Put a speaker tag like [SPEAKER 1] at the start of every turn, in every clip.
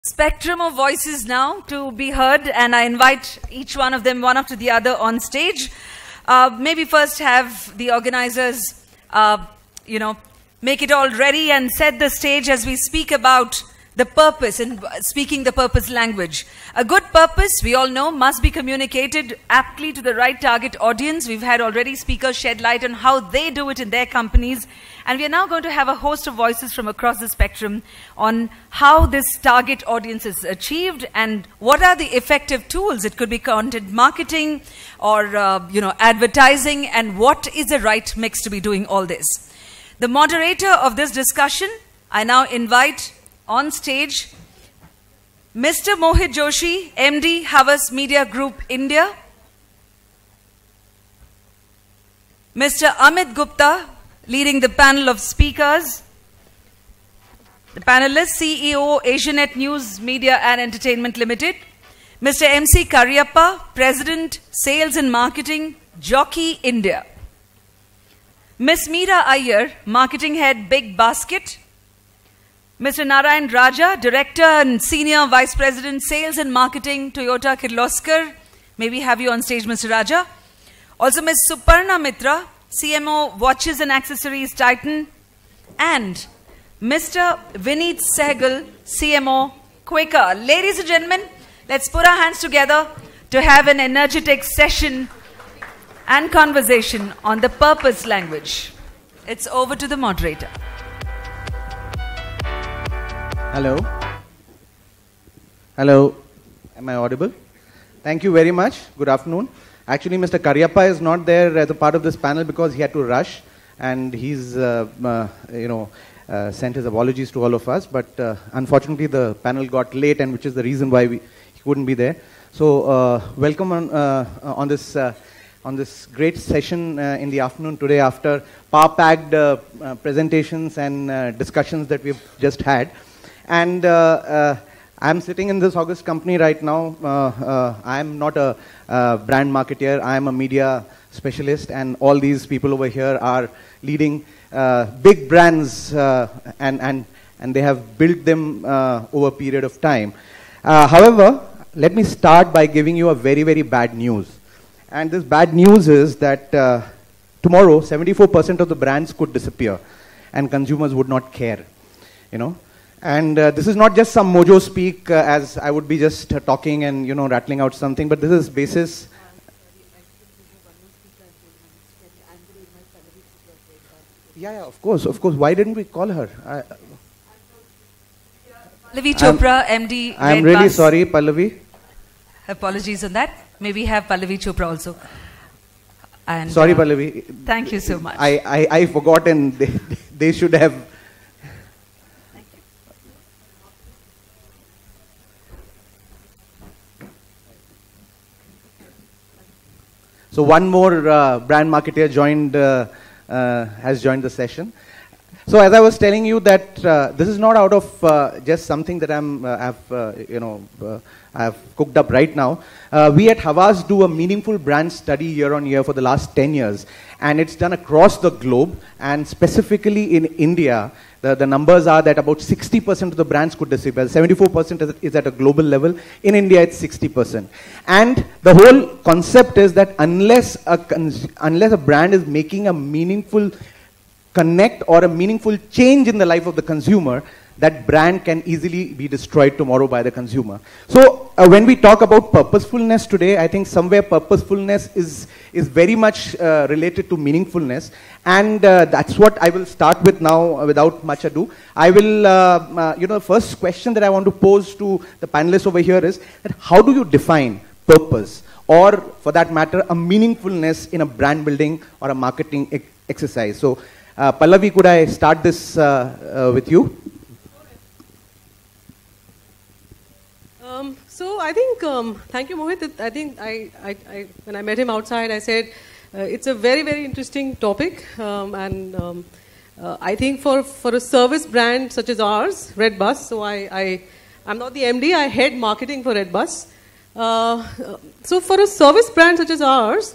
[SPEAKER 1] Spectrum of voices now to be heard, and I invite each one of them, one after the other, on stage. Maybe first have the organizers, make it all ready and set the stage as we speak about the purpose and speaking the purpose language. A good purpose, we all know, must be communicated aptly to the right target audience. We've had already speakers shed light on how they do it in their companies. And we are now going to have a host of voices from across the spectrum on how this target audience is achieved and what are the effective tools. It could be content marketing or, advertising, and what is the right mix to be doing all this. The moderator of this discussion, I now invite on stage Mr. Mohit Joshi, MD, Havas Media Group India. Mr. Amit Gupta, leading the panel of speakers. The panelists, CEO, Asianet News, Media and Entertainment Limited. Mr. MC Cariappa, President, Sales and Marketing, Jockey, India. Ms. Meera Iyer, Marketing Head, Big Basket. Mr. Narayan, Director and Senior Vice President, Sales and Marketing, Toyota Kirloskar. May we have you on stage, Mr. Raja. Also, Ms. Suparna Mitra, CMO, Watches and Accessories, Titan. And Mr. Vineet Sehgal, CMO, Quikr. Ladies and gentlemen, let's put our hands together to have an energetic session and conversation on the purpose language. It's over to the moderator.
[SPEAKER 2] Hello. Hello. Am I audible? Thank you very much. Good afternoon. Actually, Mr. Cariappa is not there as a part of this panel because he had to rush, and he's, sent his apologies to all of us. But unfortunately, the panel got late, and which is the reason why he couldn't be there. So, welcome on this great session in the afternoon today after power-packed presentations and discussions that we've just had. And I'm sitting in this august company right now. I'm not a brand marketer. I'm a media specialist, and all these people over here are leading big brands, and they have built them over a period of time. However, let me start by giving you a very, very bad news. And this bad news is that tomorrow, 74% of the brands could disappear, and consumers would not care, And this is not just some mojo speak, as I would be just talking and, rattling out something, but this is basis. Yeah, of course. Why didn't we call her?
[SPEAKER 1] Pallavi Chopra, MD.
[SPEAKER 2] I'm really sorry, Pallavi.
[SPEAKER 1] Apologies on that. May we have Pallavi Chopra also. And,
[SPEAKER 2] sorry, Pallavi.
[SPEAKER 1] Thank you so much.
[SPEAKER 2] I forgot, and they should have. So one more brand marketer has joined the session. So as I was telling you that this is not out of just something that I've cooked up right now. We at Havas do a meaningful brand study year on year for the last 10 years. And it's done across the globe, and specifically in India. The numbers are that about 60% of the brands could disappear. 74% is at a global level. In India, it's 60%. And the whole concept is that unless a brand is making a meaningful connect or a meaningful change in the life of the consumer, that brand can easily be destroyed tomorrow by the consumer. So when we talk about purposefulness today, I think somewhere purposefulness is very much related to meaningfulness. And that's what I will start with now without much ado. I will, the first question that I want to pose to the panelists over here is that how do you define purpose, or for that matter, a meaningfulness in a brand building or a marketing exercise? So Pallavi, could I start this with you?
[SPEAKER 3] So I think, thank you, Mohit. I think when I met him outside, I said it's a very, very interesting topic, and I think for a service brand such as ours, Red Bus. So I'm not the MD. I head marketing for Red Bus. So for a service brand such as ours,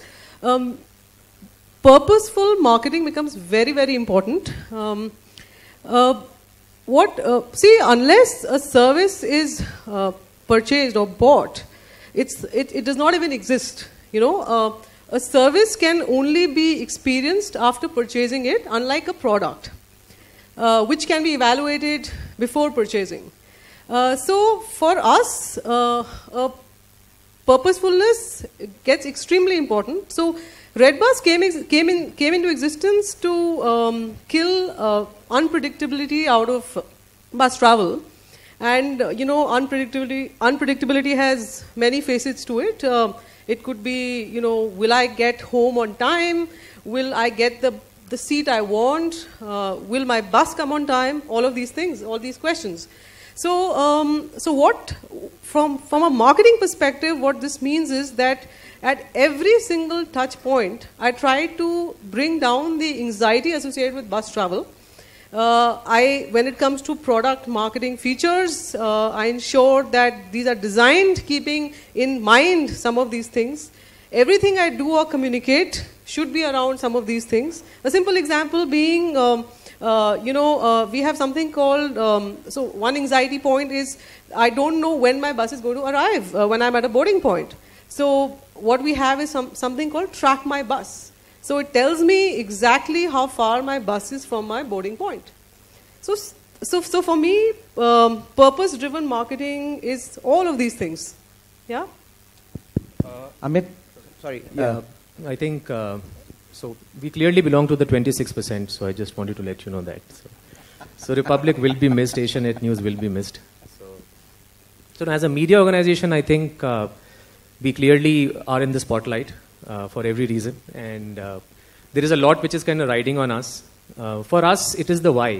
[SPEAKER 3] purposeful marketing becomes very, very important. see, unless a service is purchased or bought, it does not even exist. You know, a service can only be experienced after purchasing it, unlike a product, which can be evaluated before purchasing. So for us, purposefulness gets extremely important. So Redbus came into existence to kill unpredictability out of bus travel. And you know, unpredictability has many facets to it. It could be, you know, will I get home on time? Will I get the seat I want? Will my bus come on time? All of these things, all these questions. So, from a marketing perspective, what this means is that at every single touch point, I try to bring down the anxiety associated with bus travel. When it comes to product marketing features, I ensure that these are designed keeping in mind some of these things. Everything I do or communicate should be around some of these things. A simple example being, we have something called, so one anxiety point is, I don't know when my bus is going to arrive when I'm at a boarding point. So what we have is something called Track My Bus. So it tells me exactly how far my bus is from my boarding point. So for me, purpose-driven marketing is all of these things. Yeah?
[SPEAKER 2] Amit, sorry.
[SPEAKER 4] Yeah, I think, so we clearly belong to the 26%, so I just wanted to let you know that. So Republic will be missed, Asianet News will be missed. So as a media organization, I think we clearly are in the spotlight for every reason. And there is a lot which is kind of riding on us. For us, it is the why.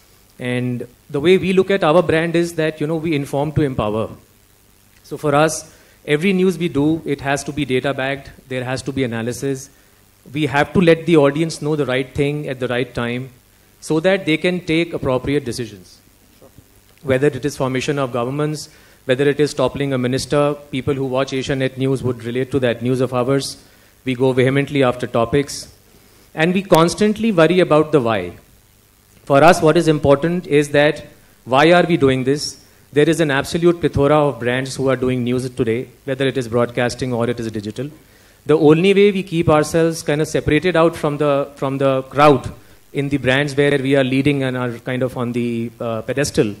[SPEAKER 4] And the way we look at our brand is that, you know, we inform to empower. So for us, every news we do, it has to be data backed. There has to be analysis. We have to let the audience know the right thing at the right time so that they can take appropriate decisions. Sure. Whether it is formation of governments, whether it is toppling a minister, people who watch Asianet News would relate to that news of ours. We go vehemently after topics. And we constantly worry about the why. For us, what is important is that why are we doing this? There is an absolute plethora of brands who are doing news today, whether it is broadcasting or it is digital. The only way we keep ourselves kind of separated out from the crowd in the brands where we are leading and are kind of on the pedestal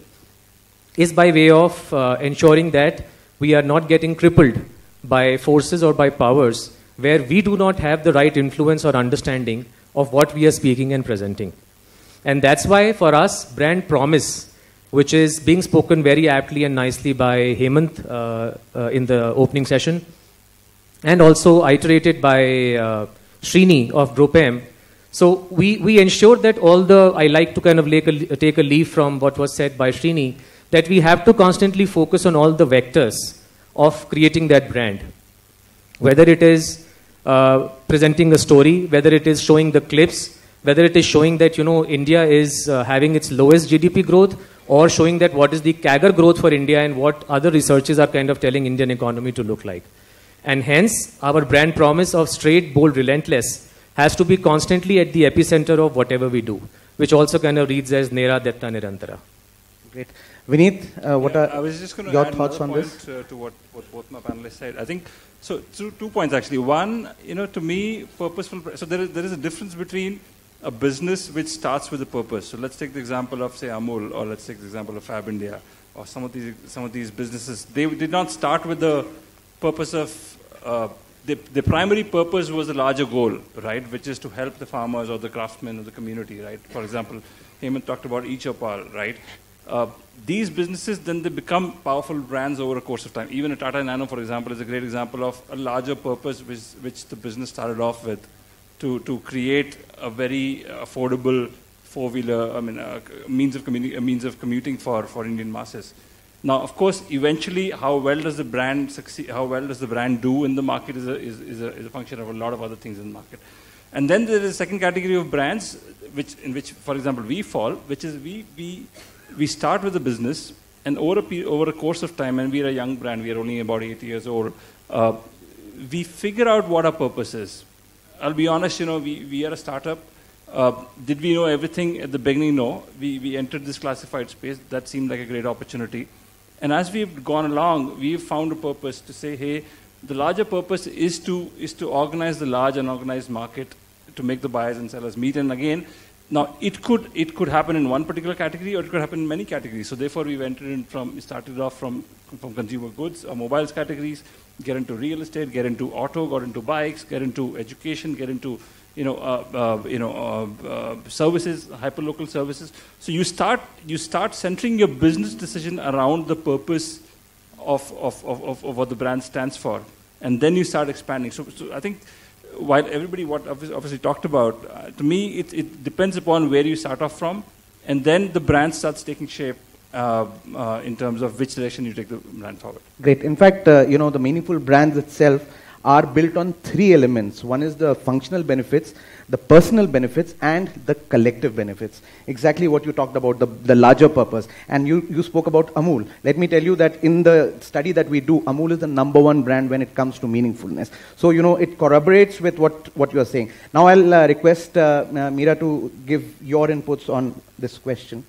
[SPEAKER 4] is by way of ensuring that we are not getting crippled by forces or by powers where we do not have the right influence or understanding of what we are speaking and presenting. And that's why for us, brand promise, which is being spoken very aptly and nicely by Hemant in the opening session, and also iterated by Srini of Group M. So we ensure that I like to kind of take a leaf from what was said by Srini, that we have to constantly focus on all the vectors of creating that brand. Whether it is presenting a story, whether it is showing the clips, whether it is showing that, you know, India is having its lowest GDP growth, or showing that what is the CAGR growth for India and what other researches are kind of telling Indian economy to look like. And hence, our brand promise of straight, bold, relentless has to be constantly at the epicenter of whatever we do, which also kind of reads as Nera Detta Nirantara.
[SPEAKER 2] Great. Vineet, what are
[SPEAKER 5] I was just going to
[SPEAKER 2] your
[SPEAKER 5] add
[SPEAKER 2] thoughts on this?
[SPEAKER 5] To what both my panelists said. I think, so 2 points actually. One, you know, to me, purposeful, so there is a difference between a business which starts with a purpose. So let's take the example of, say, Amul, or let's take the example of Fab India, or some of these businesses. They did not start with the purpose of, the primary purpose was a larger goal, right, which is to help the farmers or the craftsmen or the community, right? For example, Hemant talked about Iyer, right? These businesses, then they become powerful brands over a course of time. Even a Tata Nano, for example, is a great example of a larger purpose which the business started off with, to create a very affordable four-wheeler, I mean, a means of commuting for Indian masses. Now, of course, eventually, how well does the brand succeed? How well does the brand do in the market is a function of a lot of other things in the market. And then there is a second category of brands, in which, for example, we fall, which is we start with a business, and over a course of time, and we are a young brand, we are only about 8 years old, we figure out what our purpose is. I'll be honest, you know, we are a startup. Did we know everything at the beginning? No. We entered this classified space. That seemed like a great opportunity. And as we've gone along, we've found a purpose to say, hey, the larger purpose is to organize the large unorganized market to make the buyers and sellers meet. And again, now it could happen in one particular category or it could happen in many categories. So therefore, we started off from consumer goods or mobiles categories, get into real estate, get into auto, got into bikes, get into education, get into services, hyperlocal services. So you start centering your business decision around the purpose of what the brand stands for, and then you start expanding. So I think while everybody obviously talked about, to me it depends upon where you start off from, and then the brand starts taking shape in terms of which direction you take the brand forward.
[SPEAKER 2] Great. In fact, the meaningful brands itself are built on 3 elements. One is the functional benefits, the personal benefits, and the collective benefits. Exactly what you talked about, the larger purpose. And you spoke about Amul. Let me tell you that in the study that we do, Amul is the #1 brand when it comes to meaningfulness. So, it corroborates with what you are saying. Now I'll request Meera to give your inputs on this question.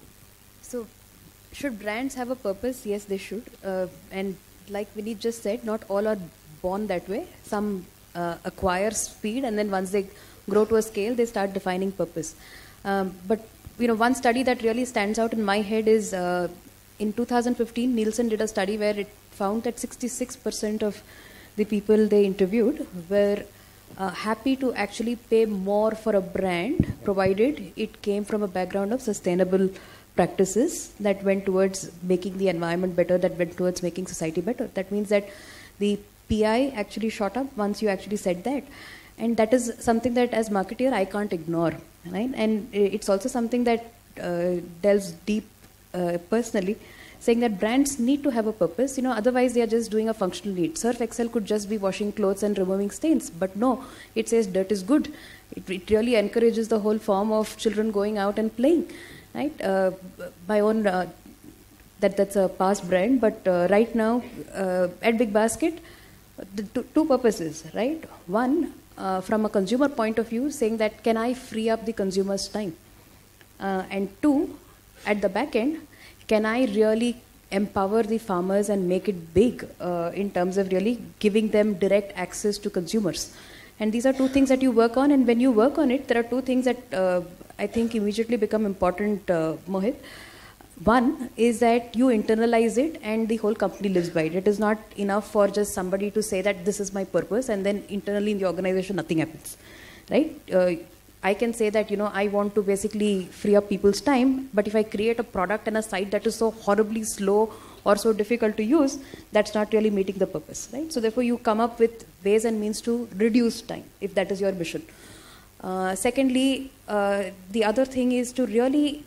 [SPEAKER 6] So, should brands have a purpose? Yes, they should. And like Vineet just said, not all are born that way. Some acquire speed, and then once they grow to a scale, they start defining purpose. But one study that really stands out in my head is in 2015, Nielsen did a study where it found that 66% of the people they interviewed were happy to actually pay more for a brand, provided it came from a background of sustainable practices that went towards making the environment better, that went towards making society better. That means that the PI actually shot up once you actually said that. And that is something that as marketeer I can't ignore. Right? And it's also something that delves deep personally, saying that brands need to have a purpose. Otherwise they are just doing a functional need. Surf Excel could just be washing clothes and removing stains. But no, it says dirt is good. It really encourages the whole form of children going out and playing. Right? My own, that's a past brand, but right now at Big Basket, the two purposes, right? One, from a consumer point of view, saying that can I free up the consumer's time? And two, at the back end, can I really empower the farmers and make it big in terms of really giving them direct access to consumers? And these are two things that you work on, and when you work on it, there are two things that I think immediately become important, Mohit. One is that you internalize it and the whole company lives by it. It is not enough for just somebody to say that this is my purpose and then internally in the organization nothing happens, right? I can say that, I want to basically free up people's time, but if I create a product and a site that is so horribly slow or so difficult to use, that's not really meeting the purpose, right? So therefore you come up with ways and means to reduce time, if that is your mission. Secondly, the other thing is to really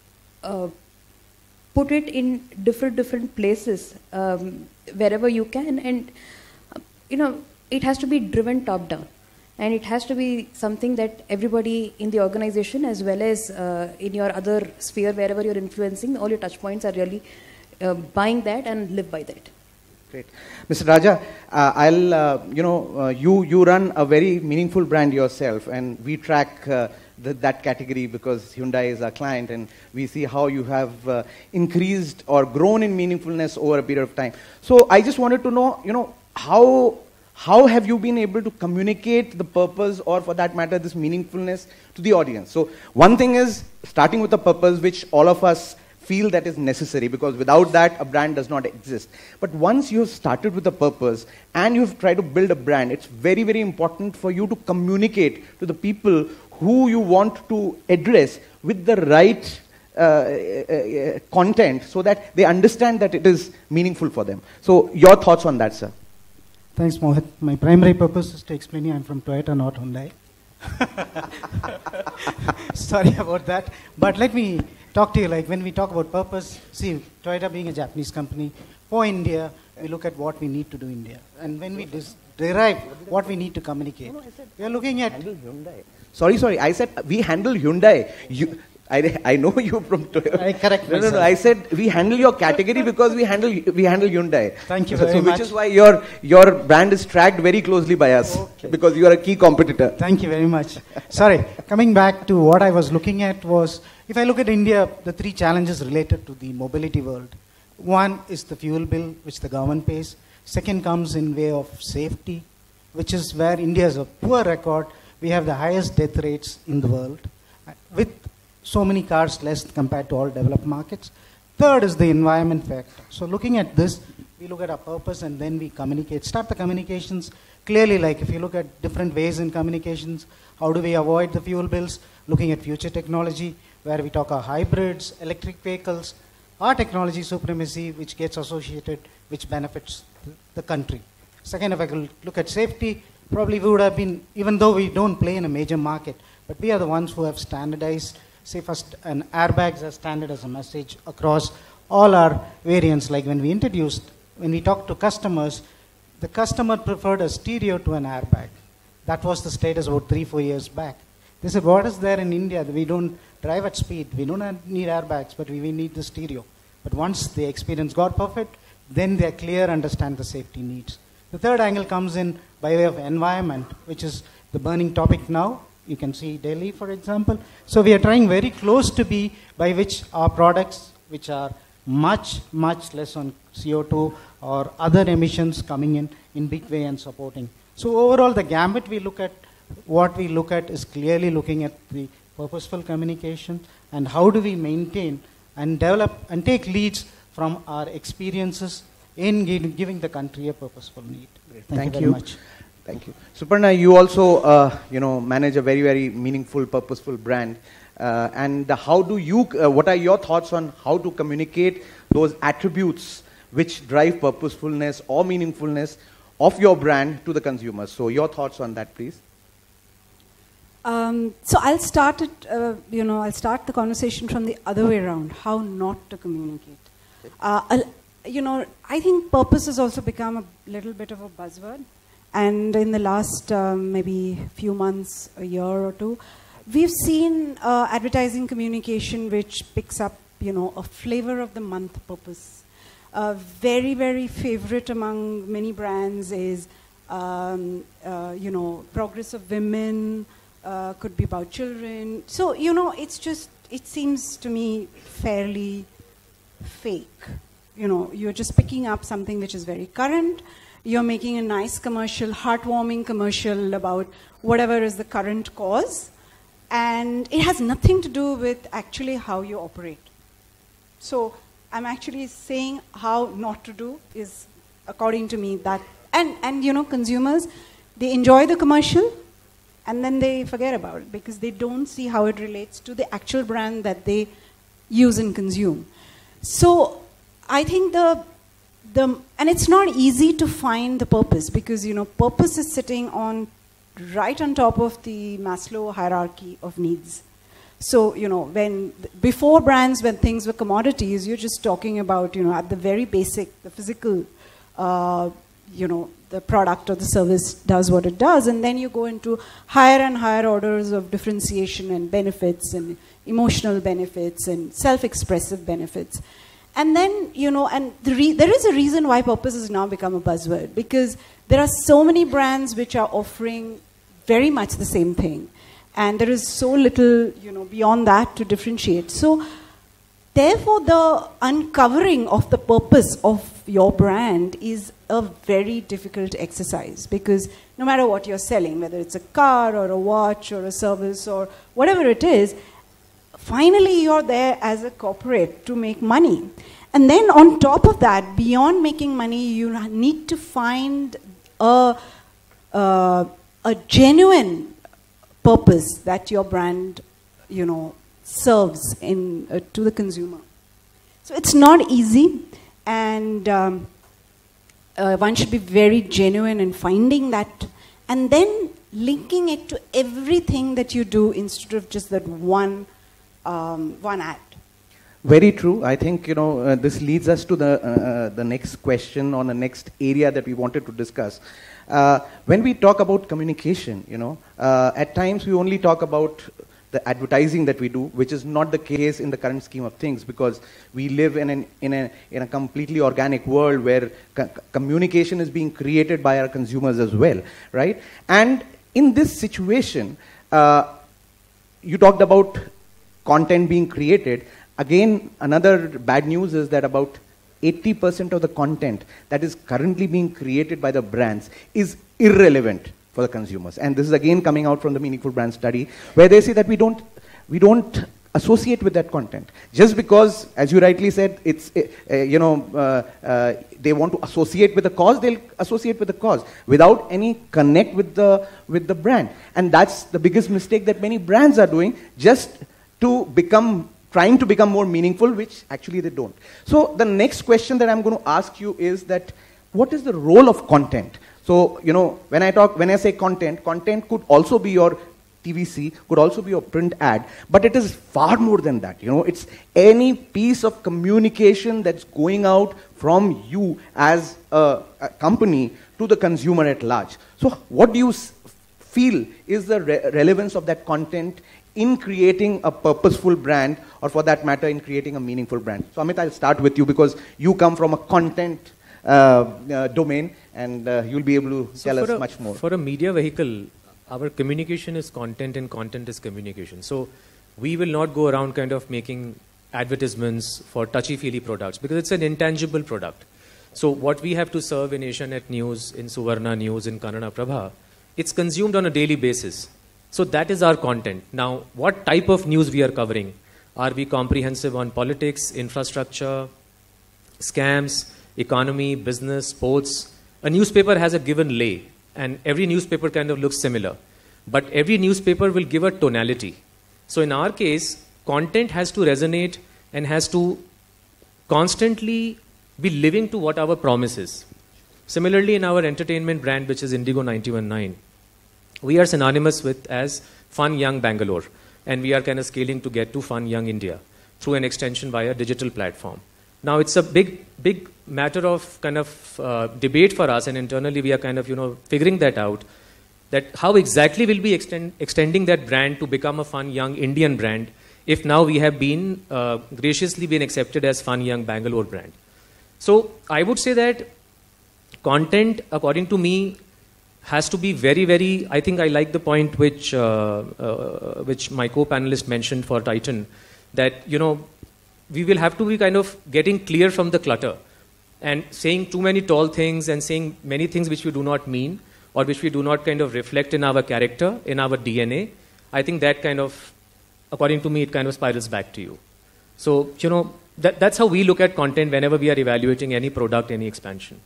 [SPEAKER 6] put it in different places wherever you can, and it has to be driven top down, and it has to be something that everybody in the organization as well as in your other sphere wherever you're influencing, all your touch points are really buying that and live by that.
[SPEAKER 2] Great. Mr. Raja, you run a very meaningful brand yourself, and we track that category because Hyundai is our client, and we see how you have increased or grown in meaningfulness over a period of time. So I just wanted to know, how have you been able to communicate the purpose, or for that matter, this meaningfulness to the audience? So one thing is starting with a purpose which all of us feel that is necessary, because without that a brand does not exist. But once you have started with a purpose and you have tried to build a brand, it's very, very important for you to communicate to the people who you want to address with the right content so that they understand that it is meaningful for them. So your thoughts on that, sir?
[SPEAKER 7] Thanks, Mohit. My primary purpose is to explain you I'm from Toyota, not Hyundai. Sorry about that. But let me talk to you, like when we talk about purpose, see, Toyota being a Japanese company, for India, we look at what we need to do in India. And when we derive what we need to communicate, we are looking at...
[SPEAKER 2] Sorry, I said we handle Hyundai. I know you from Toyota.
[SPEAKER 7] I correct myself.
[SPEAKER 2] No. I said we handle your category because we handle Hyundai.
[SPEAKER 7] Thank you very
[SPEAKER 2] Which
[SPEAKER 7] much.
[SPEAKER 2] is why your brand is tracked very closely by us, because you are a key competitor.
[SPEAKER 7] Thank you very much. Sorry, coming back to what I was looking at was, if I look at India, the three challenges related to the mobility world. One is the fuel bill, which the government pays. Second comes in way of safety, which is where India has a poor record. We have the highest death rates in the world, with so many cars less compared to all developed markets. Third is the environment factor. So looking at this, we look at our purpose and then we communicate. Start the communications clearly, like if you look at different ways in communications, how do we avoid the fuel bills? Looking at future technology, where we talk about hybrids, electric vehicles, our technology supremacy, which gets associated, which benefits the country. Second, if I could look at safety, probably we would have been, even though we don't play in a major market, but we are the ones who have standardized, say first, an airbags are standard as a message across all our variants. Like when we talked to customers, the customer preferred a stereo to an airbag. That was the status about 3-4 years back. They said, what is there in India? We don't drive at speed. We don't need airbags, but we need the stereo. But once the experience got perfect, then they are clear, understand the safety needs. The third angle comes in by way of environment, which is the burning topic now. You can see Delhi, for example. So we are trying very close to be by which our products, which are much, much less on CO2 or other emissions coming in big way and supporting. So overall, the gambit what we look at is clearly looking at the purposeful communication and how do we maintain and develop and take leads from our experiences in giving the country a purposeful need. Thank you very much.
[SPEAKER 2] Thank you. Suparna, you also, manage a very, very meaningful, purposeful brand. And how do you, what are your thoughts on how to communicate those attributes which drive purposefulness or meaningfulness of your brand to the consumers? So your thoughts on that, please.
[SPEAKER 8] So I'll start it, I'll start the conversation from the other way around, how not to communicate. I think purpose has also become a little bit of a buzzword. And in the last maybe few months, a year or two, we've seen advertising communication which picks up, a flavor of the month purpose. Very, very favorite among many brands is, progress of women, could be about children. So, it seems to me fairly fake. You're just picking up something which is very current. You're making a nice commercial, heartwarming commercial about whatever is the current cause. And it has nothing to do with actually how you operate. So I'm actually saying how not to do is, according to me, that. And consumers, they enjoy the commercial and then they forget about it because they don't see how it relates to the actual brand that they use and consume. So I think and it's not easy to find the purpose because, purpose is sitting right on top of the Maslow hierarchy of needs. So, before brands, when things were commodities, you're just talking about, at the very basic, the physical, the product or the service does what it does. And then you go into higher and higher orders of differentiation and benefits and emotional benefits and self-expressive benefits. And then, there is a reason why purpose has now become a buzzword, because there are so many brands which are offering very much the same thing. And there is so little, beyond that to differentiate. So, therefore, the uncovering of the purpose of your brand is a very difficult exercise, because no matter what you're selling, whether it's a car or a watch or a service or whatever it is, finally, you're there as a corporate to make money. And then on top of that, beyond making money, you need to find a genuine purpose that your brand, serves to the consumer. So it's not easy, and one should be very genuine in finding that, and then linking it to everything that you do instead of just that one ad.
[SPEAKER 2] Very true. I think, this leads us to the next question or the next area that we wanted to discuss. When we talk about communication, at times we only talk about the advertising that we do, which is not the case in the current scheme of things, because we live in a completely organic world where communication is being created by our consumers as well, right? And in this situation, you talked about content being created. Again, another bad news is that about 80% of the content that is currently being created by the brands is irrelevant for the consumers. And this is again coming out from the Meaningful Brand Study, where they say that we don't associate with that content. Just because, as you rightly said, it's, they want to associate with the cause, they'll associate with the cause without any connect with the brand. And that's the biggest mistake that many brands are doing, just trying to become more meaningful, which actually they don't. So the next question that I'm going to ask you is that, what is the role of content? So, when I say content could also be your TVC, could also be your print ad, but it is far more than that. It's any piece of communication that's going out from you as a company to the consumer at large. So what do you feel is the relevance of that content in creating a purposeful brand, or for that matter, in creating a meaningful brand? So Amit, I'll start with you, because you come from a content domain, and you'll be able to tell us much more.
[SPEAKER 4] For a media vehicle, our communication is content and content is communication. So we will not go around kind of making advertisements for touchy-feely products, because it's an intangible product. So what we have to serve in Asianet News, in Suparna News, in Kannada Prabha, it's consumed on a daily basis. So that is our content. Now, what type of news we are covering? Are we comprehensive on politics, infrastructure, scams, economy, business, sports? A newspaper has a given lay, and every newspaper kind of looks similar. But every newspaper will give a tonality. So in our case, content has to resonate and has to constantly be living to what our promise is. Similarly, in our entertainment brand, which is Indigo 91.9, we are synonymous with as Fun Young Bangalore, and we are kind of scaling to get to Fun Young India through an extension via digital platform. Now, it's a big matter of kind of debate for us, and internally we are kind of, figuring that out, that how exactly will we extending that brand to become a Fun Young Indian brand if now we have been graciously been accepted as Fun Young Bangalore brand. So I would say that content, according to me, has to be very, very, I think I like the point which my co-panelist mentioned for Titan, that, we will have to be kind of getting clear from the clutter and saying too many tall things and saying many things which we do not mean or which we do not kind of reflect in our character, in our DNA. I think that kind of, according to me, it kind of spirals back to you. So, that's how we look at content whenever we are evaluating any product, any expansion.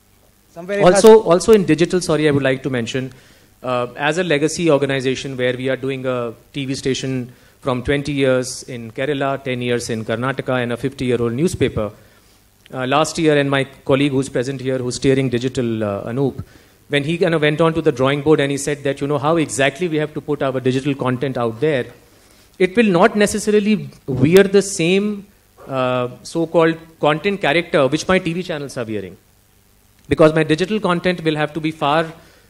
[SPEAKER 4] Also in digital, sorry, I would like to mention, as a legacy organization where we are doing a TV station from 20 years in Kerala, 10 years in Karnataka, and a 50-year-old newspaper. Last year, and my colleague who's present here, who's steering digital, Anup, when he kind of went on to the drawing board and he said that, how exactly we have to put our digital content out there, it will not necessarily wear the same so-called content character which my TV channels are wearing. Because my digital content will have to be far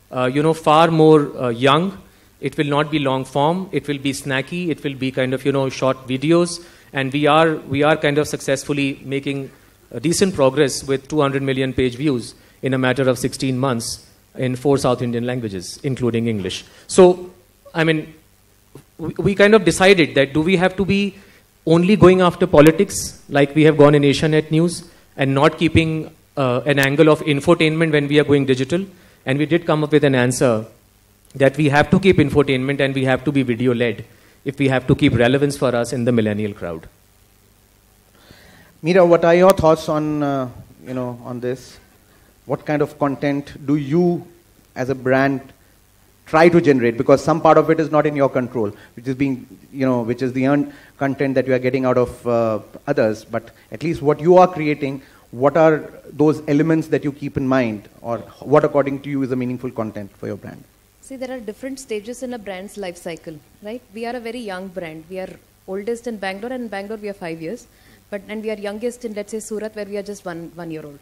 [SPEAKER 4] more young. It will not be long form. It will be snacky. It will be kind of, short videos. And we are kind of successfully making decent progress with 200 million page views in a matter of 16 months in 4 South Indian languages, including English. So, I mean, we kind of decided that do we have to be only going after politics like we have gone in Asianet News and not keeping an angle of infotainment when we are going digital? And we did come up with an answer that we have to keep infotainment and we have to be video-led if we have to keep relevance for us in the millennial crowd.
[SPEAKER 2] Meera, what are your thoughts on, on this? What kind of content do you, as a brand, try to generate? Because some part of it is not in your control, which is which is the earned content that you are getting out of others. But at least what you are creating, what are those elements that you keep in mind, or what, according to you, is a meaningful content for your brand?
[SPEAKER 6] See, there are different stages in a brand's life cycle, right? We are a very young brand. We are oldest in Bangalore, and in Bangalore we are 5 years. And we are youngest in, let's say, Surat, where we are just one year old.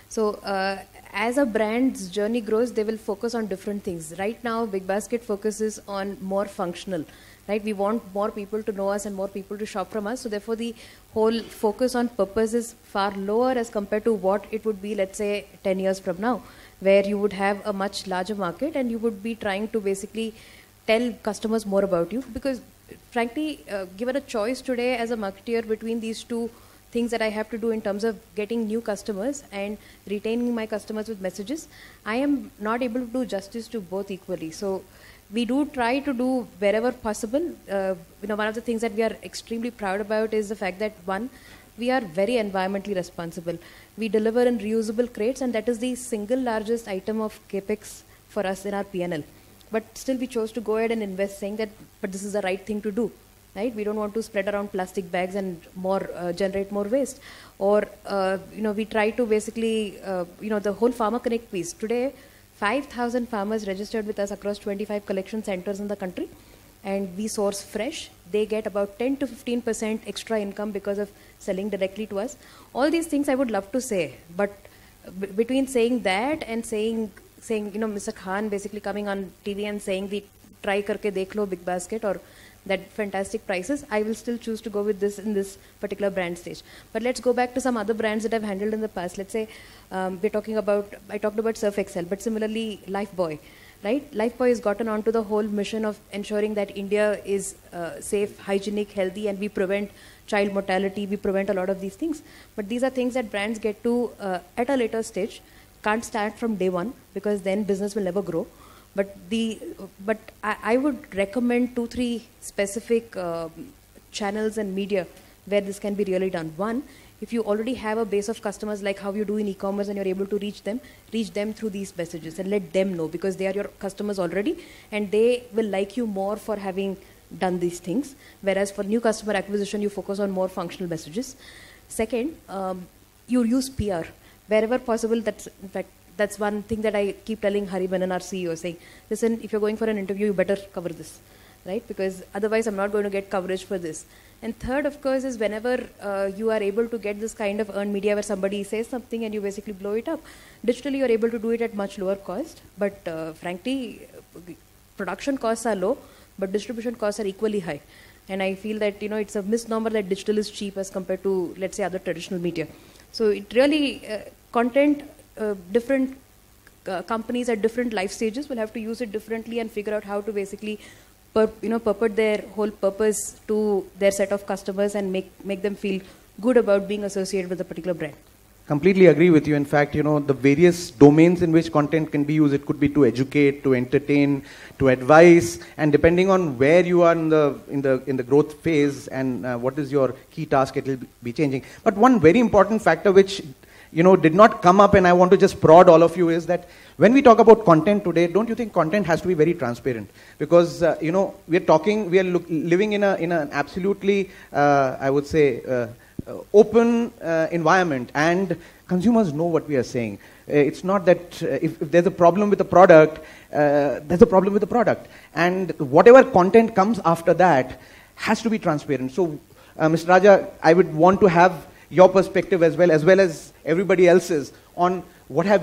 [SPEAKER 6] So as a brand's journey grows, they will focus on different things. Right now, Big Basket focuses on more functional. Right, we want more people to know us and more people to shop from us. So therefore, the whole focus on purpose is far lower as compared to what it would be, let's say, 10 years from now, where you would have a much larger market and you would be trying to basically tell customers more about you. Because frankly, given a choice today as a marketeer between these two things that I have to do in terms of getting new customers and retaining my customers with messages, I am not able to do justice to both equally. So we do try to do wherever possible. One of the things that we are extremely proud about is the fact that, one, we are very environmentally responsible. We deliver in reusable crates, and that is the single largest item of capex for us in our P&L. But still we chose to go ahead and invest, saying that, but this is the right thing to do. Right? We don't want to spread around plastic bags and generate more waste. Or, we try to basically, the whole Farmer Connect piece. Today, 5,000 farmers registered with us across 25 collection centers in the country, and we source fresh. They get about 10 to 15% extra income because of selling directly to us. All these things I would love to say, but between saying that and saying, Mr. Khan basically coming on TV and saying the try karke dekh lo Big Basket or that fantastic prices, I will still choose to go with this in this particular brand stage. But let's go back to some other brands that I've handled in the past. Let's say I talked about Surf Excel, but similarly Lifebuoy, right? Lifebuoy has gotten onto the whole mission of ensuring that India is safe, hygienic, healthy, and we prevent child mortality, we prevent a lot of these things. But these are things that brands get to at a later stage, can't start from day one because then business will never grow. But I would recommend 2-3 specific channels and media where this can be really done. One, if you already have a base of customers like how you do in e-commerce and you're able to reach them through these messages and let them know, because they are your customers already and they will like you more for having done these things. Whereas for new customer acquisition, you focus on more functional messages. Second, you use PR wherever possible. That's one thing that I keep telling Haribanan, our CEO, saying, listen, if you're going for an interview, you better cover this, right? Because otherwise I'm not going to get coverage for this. And third, of course, is whenever you are able to get this kind of earned media where somebody says something and you basically blow it up, digitally you're able to do it at much lower cost. But frankly, production costs are low, but distribution costs are equally high. And I feel that, it's a misnomer that digital is cheap as compared to, let's say, other traditional media. So it really, content, different companies at different life stages will have to use it differently and figure out how to basically purport their whole purpose to their set of customers and make them feel good about being associated with a particular brand.
[SPEAKER 2] Completely agree with you. In fact, the various domains in which content can be used, it could be to educate, to entertain, to advise, and depending on where you are in the growth phase and what is your key task, it will be changing. But one very important factor which did not come up, and I want to just prod all of you, is that when we talk about content today, don't you think content has to be very transparent? Because, we are living in an absolutely, I would say, open environment, and consumers know what we are saying. It's not that if there's a problem with the product, there's a problem with the product. And whatever content comes after that has to be transparent. So, Mr. Raja, I would want to have your perspective as well as everybody else's on what have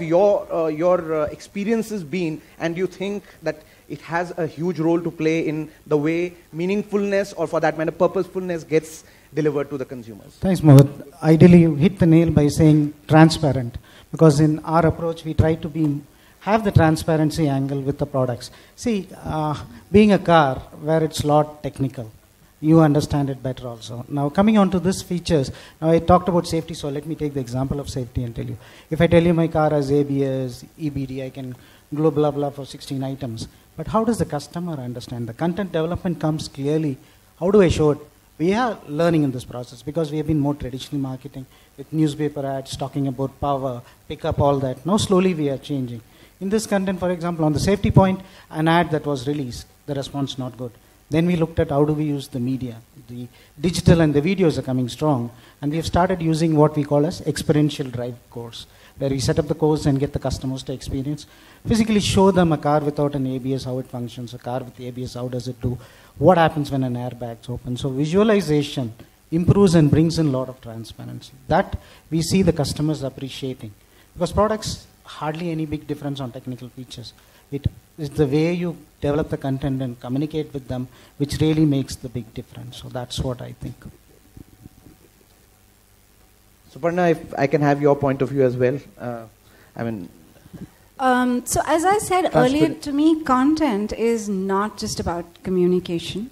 [SPEAKER 2] your experiences been, and do you think that it has a huge role to play in the way meaningfulness, or for that matter purposefulness, gets delivered to the consumers?
[SPEAKER 7] Thanks, Mohit. Ideally, you hit the nail by saying transparent, because in our approach we try to have the transparency angle with the products. See, being a car where it's a lot technical, you understand it better also. Now, coming on to these features, now I talked about safety, so let me take the example of safety and tell you. If I tell you my car has ABS, EBD, I can blah, blah, blah for 16 items. But how does the customer understand? The content development comes clearly. How do I show it? We are learning in this process because we have been more traditional marketing with newspaper ads talking about power, pick up all that. Now slowly we are changing. In this content, for example, on the safety point, an ad that was released, the response not good. Then we looked at how do we use the media. The digital and the videos are coming strong, and we have started using what we call as experiential drive course, where we set up the course and get the customers to experience, physically show them a car without an ABS, how it functions, a car with ABS, how does it do, what happens when an airbag's open. So visualization improves and brings in a lot of transparency. That we see the customers appreciating. Because products, hardly any big difference on technical features. It is the way you develop the content and communicate with them which really makes the big difference. So that's what I think.
[SPEAKER 2] Suparna, if I can have your point of view as well.
[SPEAKER 8] So as I said earlier, to me, content is not just about communication.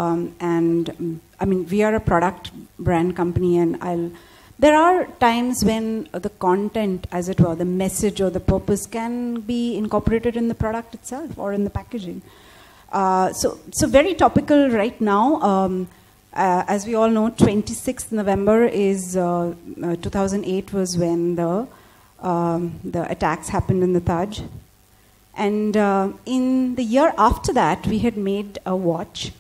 [SPEAKER 8] We are a product brand company, and there are times when the content, as it were, the message or the purpose can be incorporated in the product itself or in the packaging. So very topical right now. As we all know, 26th November is 2008 was when the attacks happened in the Taj. And in the year after that, we had made a watch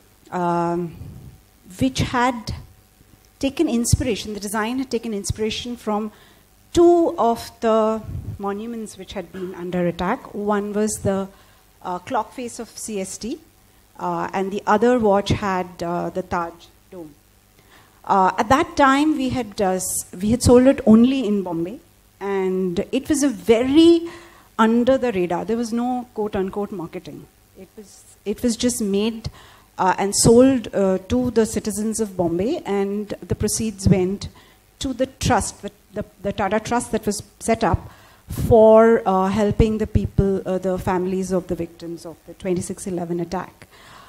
[SPEAKER 8] which had taken inspiration, the design had taken inspiration from two of the monuments which had been under attack. One was the clock face of CST, and the other watch had the Taj dome. At that time, we had sold it only in Bombay, and it was a very under the radar. There was no quote unquote marketing. It was just made and sold to the citizens of Bombay, and the proceeds went to the trust, the Tata Trust that was set up for helping the people, the families of the victims of the 26/11 attack.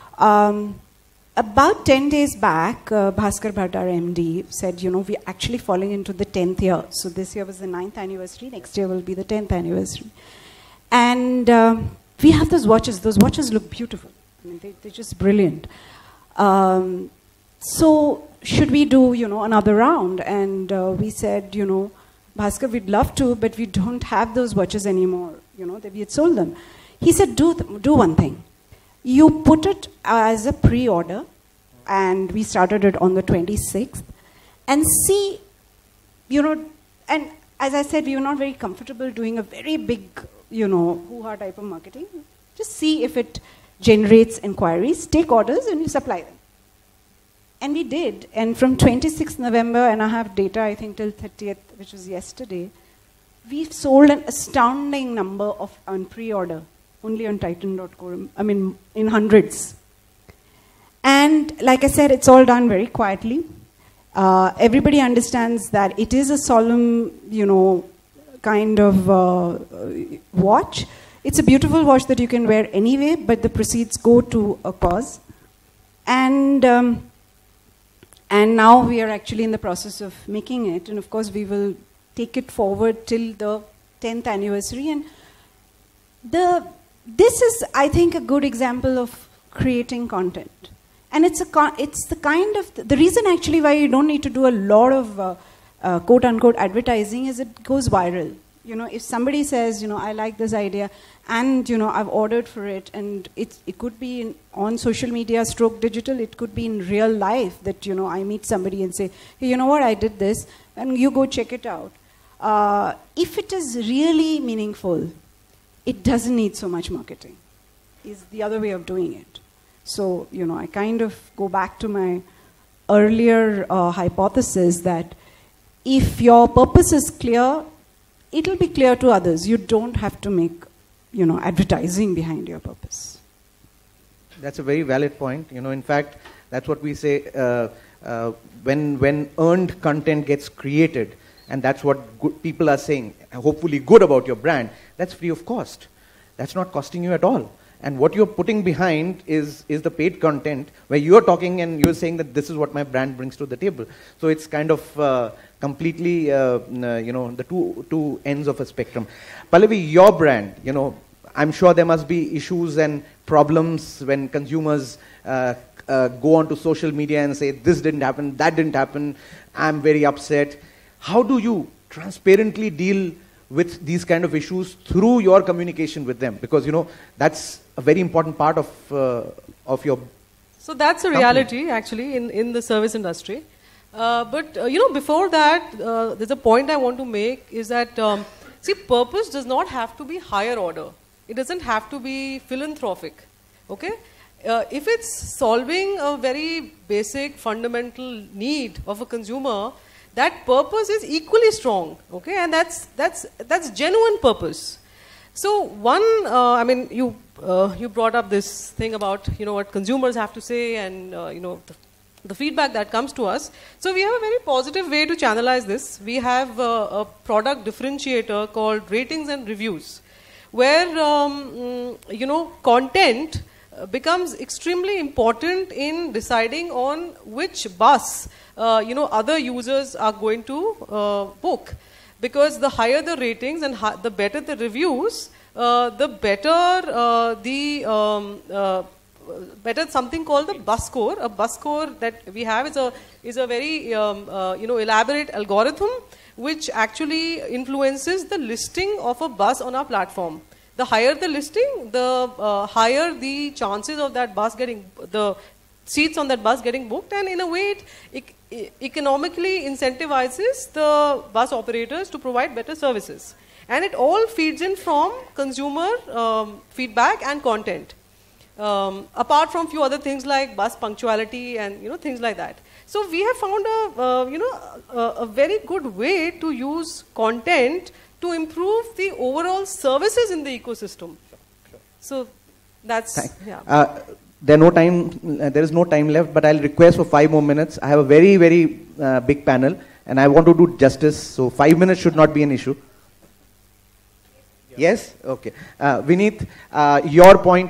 [SPEAKER 8] About 10 days back, Bhaskar Bhatt, our MD, said, we're actually falling into the 10th year. So this year was the 9th anniversary, next year will be the 10th anniversary. And we have those watches. Those watches look beautiful. I mean, they're just brilliant. So should we do, another round? And we said, Bhaskar, we'd love to, but we don't have those watches anymore. That we had sold them. He said, do one thing. You put it as a pre-order, and we started it on the 26th, and see, and as I said, we were not very comfortable doing a very big, hoo-ha type of marketing. Just see if it generates inquiries, take orders, and you supply them. And we did. And from 26th November, and I have data, I think, till 30th, which was yesterday, we've sold an astounding number on pre-order, only on Titan.co, in hundreds. And like I said, it's all done very quietly. Everybody understands that it is a solemn, kind of watch. It's a beautiful watch that you can wear anyway, but the proceeds go to a cause. And now we are actually in the process of making it. And of course, we will take it forward till the 10th anniversary. And this is, I think, a good example of creating content. And it's the kind of, the reason actually why you don't need to do a lot of quote-unquote advertising is it goes viral. If somebody says, I like this idea, and, I've ordered for it, and it could be on social media / digital, it could be in real life that, I meet somebody and say, hey, you know what, I did this, and you go check it out. If it is really meaningful, it doesn't need so much marketing. Is the other way of doing it. So, I kind of go back to my earlier hypothesis that if your purpose is clear, it'll be clear to others. You don't have to make, advertising behind your purpose.
[SPEAKER 2] That's a very valid point. In fact, that's what we say when earned content gets created, and that's what people are saying, hopefully good about your brand, that's free of cost. That's not costing you at all. And what you're putting behind is the paid content where you're talking and you're saying that this is what my brand brings to the table. So it's kind of completely, the two ends of a spectrum. Pallavi, your brand, I'm sure there must be issues and problems when consumers go onto social media and say, this didn't happen, that didn't happen, I'm very upset. How do you transparently deal with these kind of issues through your communication with them? Because, that's a very important part of your
[SPEAKER 3] So that's a reality, actually, in the service industry. But before that, there's a point I want to make is that, purpose does not have to be higher order. It doesn't have to be philanthropic, okay? If it's solving a very basic, fundamental need of a consumer, that purpose is equally strong, okay, and that's genuine purpose. So one, I mean, you brought up this thing about what consumers have to say and the feedback that comes to us. So we have a very positive way to channelize this. We have a product differentiator called ratings and reviews, where content becomes extremely important in deciding on which bus other users are going to book, because the higher the ratings and the better the reviews, the better better something called the bus score. A bus score that we have is a very elaborate algorithm which actually influences the listing of a bus on our platform. The higher the listing, the higher the chances of that bus the seats on that bus getting booked, and in a way it economically incentivizes the bus operators to provide better services. And it all feeds in from consumer feedback and content, apart from few other things like bus punctuality and things like that. So we have found a very good way to use content to improve the overall services in the ecosystem. So that's
[SPEAKER 2] There is no time left, but I'll request for 5 more minutes. I have a very, very big panel, and I want to do justice, so 5 minutes should not be an issue. Yes? Okay. Vineet, your point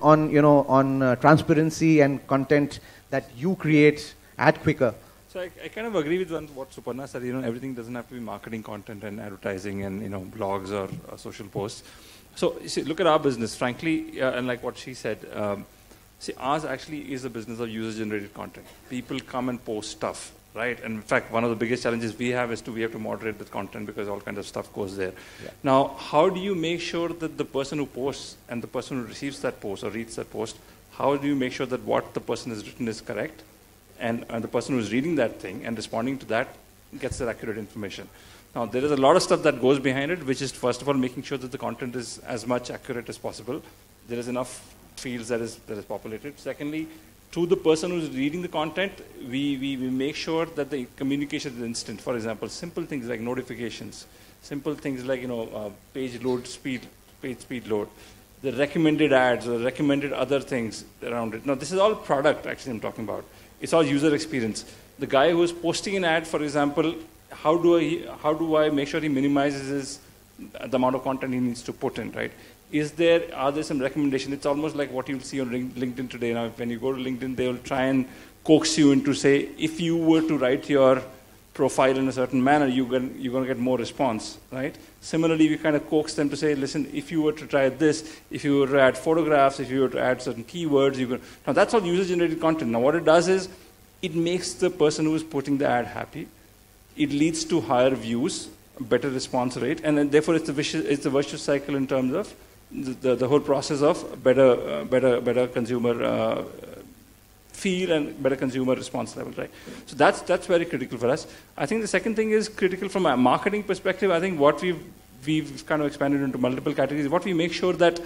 [SPEAKER 2] on transparency and content that you create at Quikr.
[SPEAKER 5] So I kind of agree with what Suparna said. Everything doesn't have to be marketing content and advertising and blogs or social posts. So see, look at our business, frankly, and like what she said. See, ours actually is a business of user-generated content. People come and post stuff, right? And in fact, one of the biggest challenges we have is we have to moderate the content because all kinds of stuff goes there. Yeah. Now, how do you make sure that the person who posts and the person who receives that post or reads that post, how do you make sure that what the person has written is correct? And the person who's reading that thing and responding to that gets that accurate information. Now, there is a lot of stuff that goes behind it, which is, first of all, making sure that the content is as much accurate as possible. There is enough fields that is populated. Secondly, to the person who's reading the content, we make sure that the communication is instant. For example, simple things like notifications, simple things like page speed load, the recommended ads or recommended other things around it. Now, this is all product, actually, I'm talking about. It's all user experience. The guy who is posting an ad, for example, how do I make sure he minimizes the amount of content he needs to put in, right? Are there some recommendations? It's almost like what you'll see on LinkedIn today. Now, when you go to LinkedIn, they will try and coax you into, say, if you were to write your profile in a certain manner, you're going to get more response, right? Similarly, we kind of coax them to say, listen, if you were to try this, if you were to add photographs, if you were to add certain keywords, now that's all user-generated content. Now, what it does is, it makes the person who is putting the ad happy. It leads to higher views, better response rate, and then therefore it's a virtuous cycle in terms of the whole process of better consumer feel and better consumer response level, right? So that's very critical for us. I think the second thing is critical from a marketing perspective. I think what we've kind of expanded into multiple categories. What we make sure that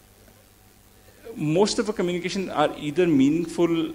[SPEAKER 5] most of our communication are either meaningful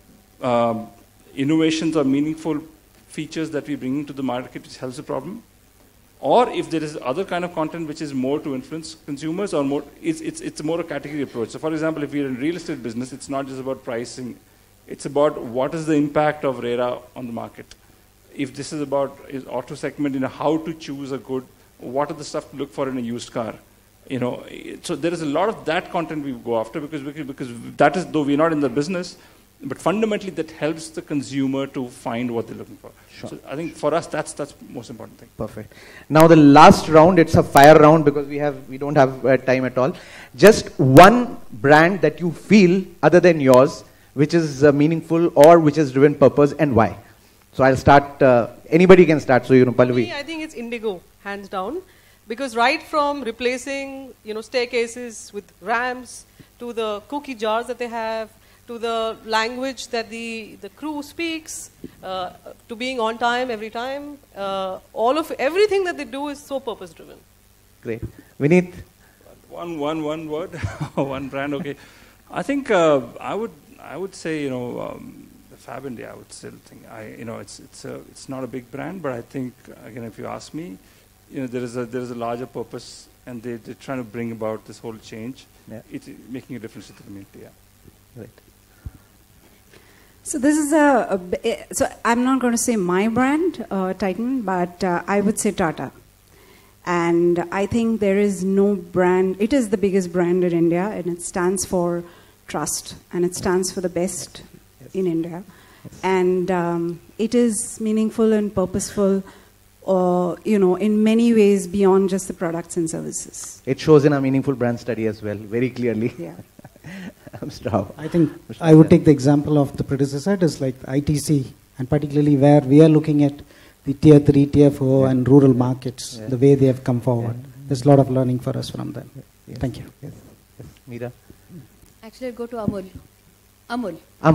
[SPEAKER 5] innovations or meaningful features that we bring into the market which helps the problem, or if there is other kind of content which is more to influence consumers or more, it's more a category approach. So for example, if you're in real estate business, it's not just about pricing, it's about what is the impact of RERA on the market. If this is about auto segment, how to choose a good, what are the stuff to look for in a used car. So there is a lot of that content we go after because that is, though we're not in the business, but fundamentally that helps the consumer to find what they're looking for. Sure. So I think for us that's the most important thing. Perfect.
[SPEAKER 2] Now the last round, it's a fire round because we don't have time at all. Just one brand that you feel other than yours, which is meaningful or which has driven purpose, and why. So I'll start. Anybody can start. So Pallavi.
[SPEAKER 3] I think it's Indigo, hands down, because right from replacing staircases with ramps to the cookie jars that they have, to the language that the crew speaks, to being on time every time. Everything that they do is so purpose-driven.
[SPEAKER 2] Great. Vineet?
[SPEAKER 5] One word, one brand, okay. I think I would say, the Fab India, I would still think. It's not a big brand, but I think, again, if you ask me, there is a larger purpose, and they're trying to bring about this whole change. Yeah. It's making a difference to the community. Yeah.
[SPEAKER 2] Right.
[SPEAKER 8] So this is so I'm not going to say my brand, Titan, but I would say Tata. And I think there is no brand, it is the biggest brand in India, and it stands for trust, and it stands for the best in India. And it is meaningful and purposeful, in many ways beyond just the products and services.
[SPEAKER 2] It shows in a meaningful brand study as well, very clearly.
[SPEAKER 8] Yeah.
[SPEAKER 7] I think I would take the example of the predecessor, it is like ITC, and particularly where we are looking at the tier 3, tier 4 and rural markets, the way they have come forward. There's a lot of learning for us from them.
[SPEAKER 2] Yes.
[SPEAKER 7] Thank you.
[SPEAKER 2] Yes. Meera?
[SPEAKER 6] Actually, I'll go to Amul. Amul.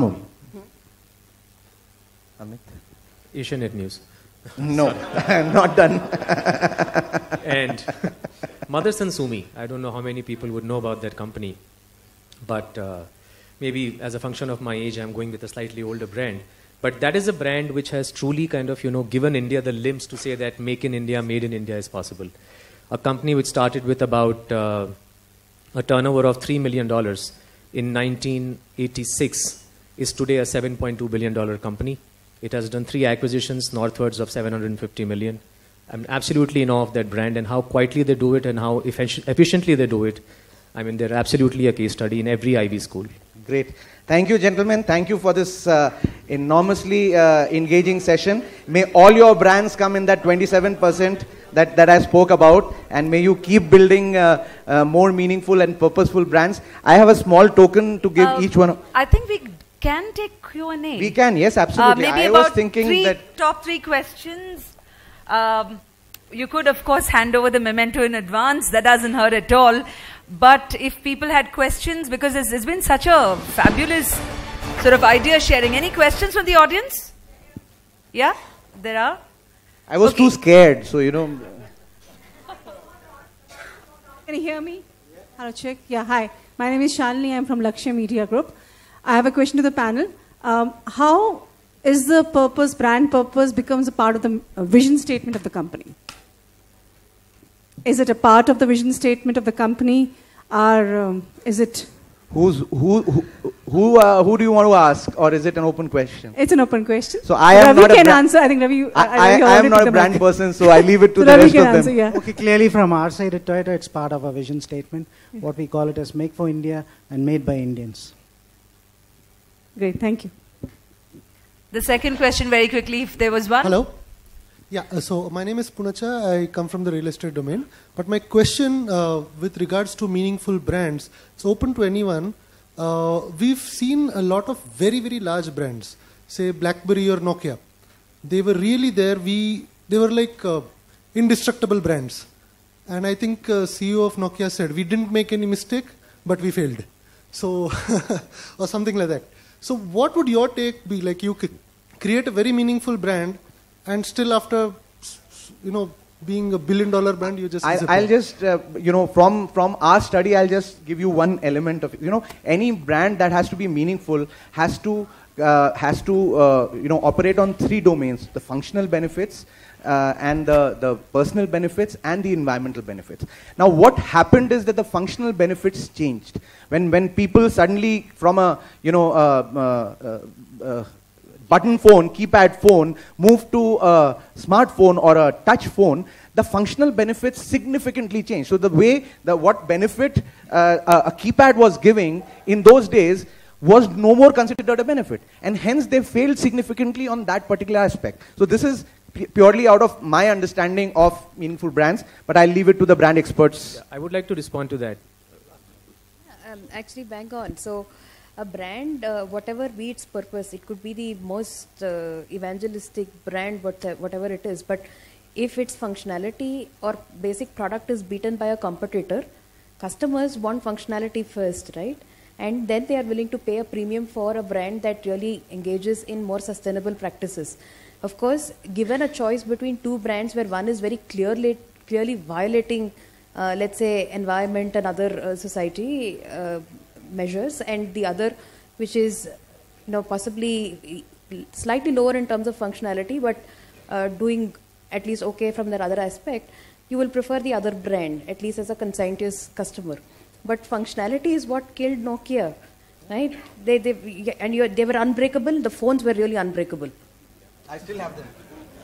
[SPEAKER 2] Amit?
[SPEAKER 4] Asianet News.
[SPEAKER 2] No, I'm not done.
[SPEAKER 4] And Motherson Sumi. I don't know how many people would know about that company. But maybe as a function of my age, I'm going with a slightly older brand. But that is a brand which has truly kind of, given India the limbs to say that make in India, made in India is possible. A company which started with about a turnover of $3 million in 1986 is today a $7.2 billion company. It has done 3 acquisitions, northwards of $750 million. I'm absolutely in awe of that brand and how quietly they do it and how efficiently they do it. I mean, they're absolutely a case study in every Ivy school.
[SPEAKER 2] Great. Thank you, gentlemen. Thank you for this enormously engaging session. May all your brands come in that 27% that I spoke about, and may you keep building more meaningful and purposeful brands. I have a small token to give each one.
[SPEAKER 1] I think we can take Q&A.
[SPEAKER 2] We can, yes, absolutely.
[SPEAKER 1] Maybe
[SPEAKER 2] I
[SPEAKER 1] about
[SPEAKER 2] was thinking
[SPEAKER 1] top 3 questions. You could, of course, hand over the memento in advance. That doesn't hurt at all. But if people had questions, because there's been such a fabulous sort of idea sharing. Any questions from the audience? Yeah, there are.
[SPEAKER 2] I was too scared, so
[SPEAKER 9] Can you hear me? Hello, check. Yeah, hi. My name is Shalini. I'm from Havas Media Group. I have a question to the panel. How is the brand purpose becomes a part of the vision statement of the company? Is it a part of the vision statement of the company, or is it?
[SPEAKER 2] Who do you want to ask, or is it an open question?
[SPEAKER 9] It's an open question.
[SPEAKER 2] So I am not
[SPEAKER 9] can answer. I think Ravi.
[SPEAKER 2] I am not a brand person, so I leave it to the rest of them.
[SPEAKER 9] Yeah.
[SPEAKER 7] Okay, clearly from our side at Toyota, it's part of our vision statement. What we call it as "Make for India" and "Made by Indians."
[SPEAKER 9] Great, thank you.
[SPEAKER 1] The second question, very quickly, if there was one.
[SPEAKER 10] Hello. Yeah, so my name is Punacha. I come from the real estate domain. But my question with regards to meaningful brands, it's open to anyone. We've seen a lot of very, very large brands, say BlackBerry or Nokia. They were really there. They were like indestructible brands. And I think CEO of Nokia said, we didn't make any mistake, but we failed. So, or something like that. So what would your take be? Like you create a very meaningful brand, and still after, being a $1 billion brand, you just...
[SPEAKER 2] I'll just, from our study, I'll just give you one element of it. Any brand that has to be meaningful has to operate on 3 domains: the functional benefits, and the personal benefits, and the environmental benefits. Now, what happened is that the functional benefits changed when people suddenly from a button phone, keypad phone, moved to a smartphone or a touch phone, the functional benefits significantly changed. So the way what benefit a keypad was giving in those days was no more considered a benefit, and hence they failed significantly on that particular aspect. So this is purely out of my understanding of meaningful brands, but I'll leave it to the brand experts.
[SPEAKER 4] Yeah, I would like to respond to that.
[SPEAKER 6] Actually, bang on. So a brand, whatever be its purpose, it could be the most evangelistic brand, whatever it is, but if its functionality or basic product is beaten by a competitor, customers want functionality first, right? And then they are willing to pay a premium for a brand that really engages in more sustainable practices. Of course, given a choice between 2 brands where one is very clearly violating, let's say, environment and other society measures, and the other which is possibly slightly lower in terms of functionality, but doing at least okay from that other aspect, you will prefer the other brand, at least as a conscientious customer. But functionality is what killed Nokia, right? They were unbreakable. The phones were really unbreakable.
[SPEAKER 2] I still have them.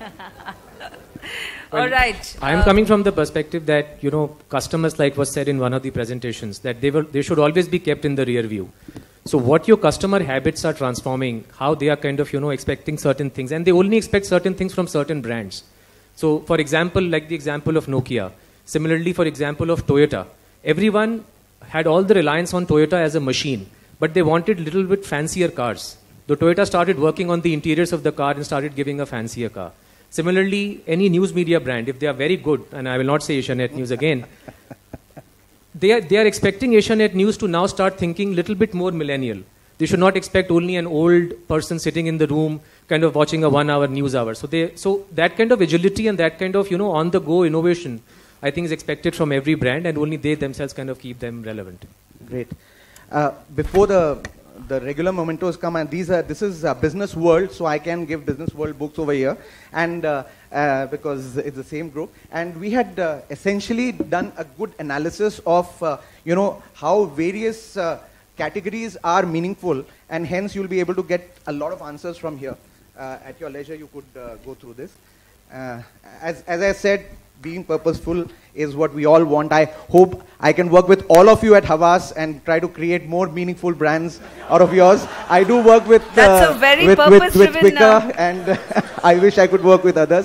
[SPEAKER 1] All right.
[SPEAKER 4] I am coming from the perspective that, customers, like was said in one of the presentations, that they should always be kept in the rear view. So what your customer habits are transforming, how they are kind of, expecting certain things, and they only expect certain things from certain brands. So, for example, like the example of Nokia, similarly, for example of Toyota, everyone had all the reliance on Toyota as a machine, but they wanted little bit fancier cars. The Toyota started working on the interiors of the car and started giving a fancier car. Similarly, any news media brand, if they are very good, and I will not say Asianet News again, they are expecting Asianet News to now start thinking little bit more millennial. They should not expect only an old person sitting in the room kind of watching a 1 hour news hour. So that kind of agility and that kind of, on the go innovation, I think is expected from every brand, and only they themselves kind of keep them relevant.
[SPEAKER 2] Great. Before the regular mementos come, and this is Business World, so I can give Business World books over here, and because it's the same group. And we had essentially done a good analysis of how various categories are meaningful, and hence you'll be able to get a lot of answers from here. At your leisure, you could go through this. As I said, being purposeful is what we all want. I hope I can work with all of you at Havas and try to create more meaningful brands out of yours. I do work with
[SPEAKER 1] That's a very
[SPEAKER 2] with
[SPEAKER 1] purpose-driven,
[SPEAKER 2] Quikr, and I wish I could work with others.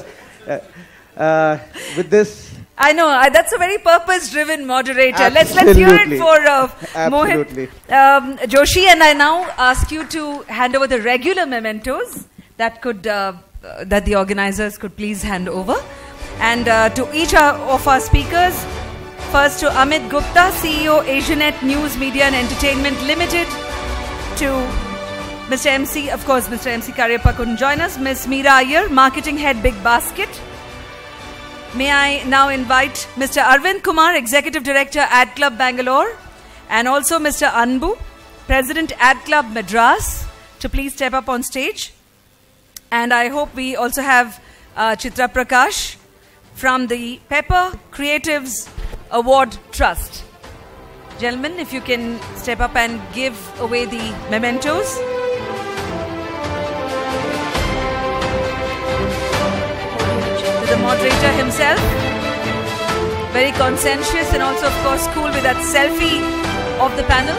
[SPEAKER 2] With this,
[SPEAKER 1] I know, that's a very purpose-driven moderator.
[SPEAKER 2] Absolutely.
[SPEAKER 1] Let's hear it for
[SPEAKER 2] Absolutely.
[SPEAKER 1] Mohit Joshi, and I now ask you to hand over the regular mementos that the organizers could please hand over. And to each of our speakers, first to Amit Gupta, CEO, Asianet News, Media and Entertainment Limited, to Mr. MC, of course, Mr. MC Cariappa couldn't join us, Ms. Meera Iyer, Marketing Head, Big Basket. May I now invite Mr. Arvind Kumar, Executive Director, Ad Club Bangalore, and also Mr. Anbu, President, Ad Club Madras, to please step up on stage. And I hope we also have Chitra Prakash from the Pepper Creatives Award Trust. Gentlemen, if you can step up and give away the mementos. To the moderator himself. Very conscientious and also, of course, cool with that selfie of the panel.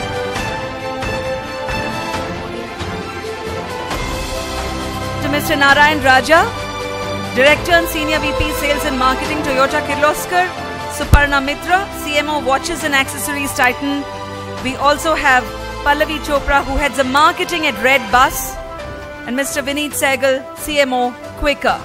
[SPEAKER 1] To Mr. Narayan Raja, Director and Senior VP Sales and Marketing, Toyota Kirloskar. Suparna Mitra, CMO Watches and Accessories Titan. We also have Pallavi Chopra, who heads the marketing at Red Bus. And Mr. Vineet Sehgal, CMO Quikr.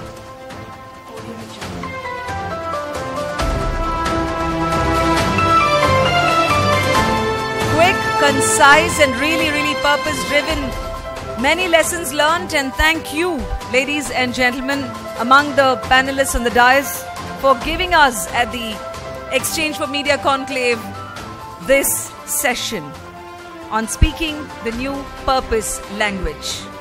[SPEAKER 1] Quick, concise and really, really purpose-driven. Many lessons learned, and thank you, ladies and gentlemen, among the panelists on the dais, for giving us at the Exchange for Media Conclave this session on speaking the new purpose language.